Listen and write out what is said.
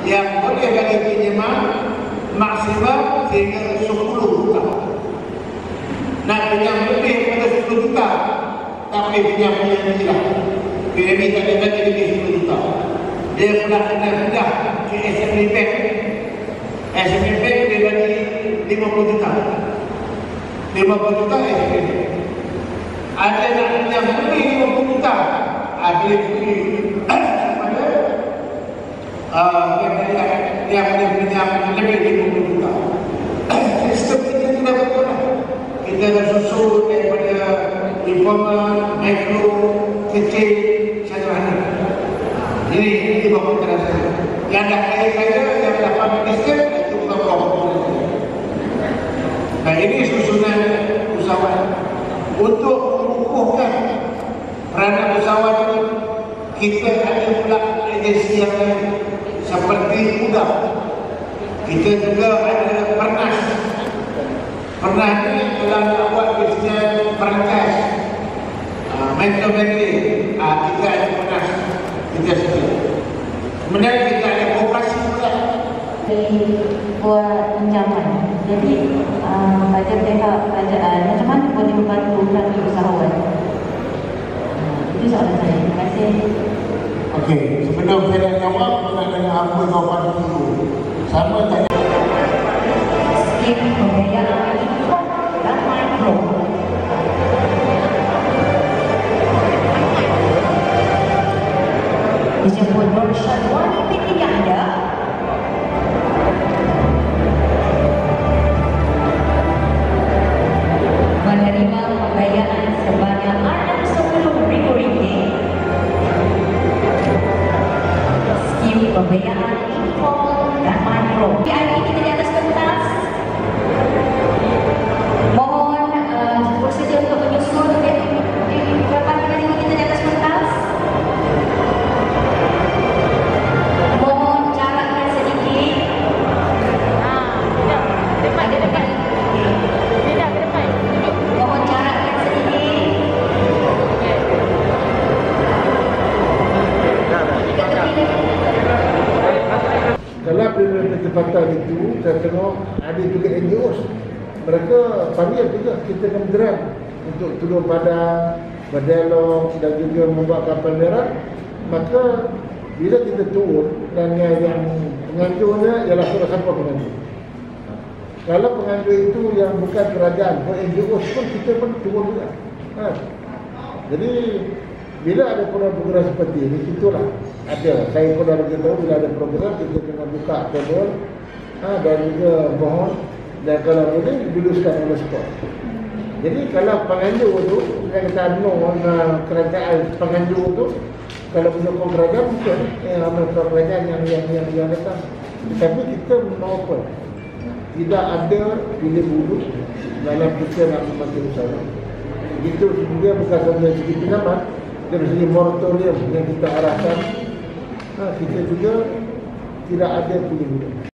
yang boleh bagi pinjaman maksimum sehingga 10 juta. Nak pinjam lebih pada 10 juta, tapi pinjam tidak. PNB tak ada bagi lebih 10 juta. Dia pula kena pindah ke SME Bank. SME Bank dia bagi 50 juta. 50 juta SME Bank. Ada nak pinjam lebih 50 juta, ada yang boleh pinjam lebih 50 juta. Sistem kita tidak betul. Kita dah susun daripada informal, mikro, kecil, sederhana. Ini bapak terasa. Yang dah kaya saya, yang dapat miskin, itu bukan bapak. Nah ini susunan usahawan. Untuk mengukuhkan peranan usahawan ini, kita ada pula agensi yang lain seperti UDA. Kita juga ada Pernas. Pernas ini telah nak buat bisnes perantas, mental banking. Kita ada Pernas. Kita sedia. Kemudian kita ada koperasi pula. Buat pinjaman. Jadi pada pihak kerajaan macam mana boleh membantu kami usahawan? Itu soalan saya. Terima kasih. Okey, sebelum saya jawab, saya nak tanya apa jawapan dulu. Sama tanya. Skim pembiayaan import dan mikro. Disebut Nur Syadwani pilih anda. Menerima pembayaran sebanyak RM60,000. Skim pembayaran import dan mikro. Hari ini di atas pentas. Mohon bersedia untuk menyusun di beberapa hari ini kita di atas pentas. Mohon jarakkan sedikit. Ada depan. Tidak ke depan. Mohon jarakkan sedikit. Kalau pilihan ketepatan itu, saya tengok ada juga NGOs. Mereka panggil juga kita kementerian untuk turun padang, berdialog dan juga membuat kapal merah. Maka bila kita turun dan yang penganjurnya ialah surat siapa penganjur. Kalau penganjur itu yang bukan kerajaan, NGOs pun kita pun turun juga. Jadi bila ada program seperti ini, itulah ada. Saya pun dah beritahu bila ada program kita kena buka table dan juga mohon dan kalau boleh diluluskan oleh sport. Jadi kalau penganjur tu, saya kata kerajaan penganjur tu, kalau menyokong kerajaan mungkin amal kerajaan yang datang. Tetapi kita menopel. Tidak ada pilih bulu dalam kita nak membantu usaha. Itu juga bukan sahaja segi pinjaman, dari segi moratorium yang kita arahkan, kita juga tidak ada pilih bulu.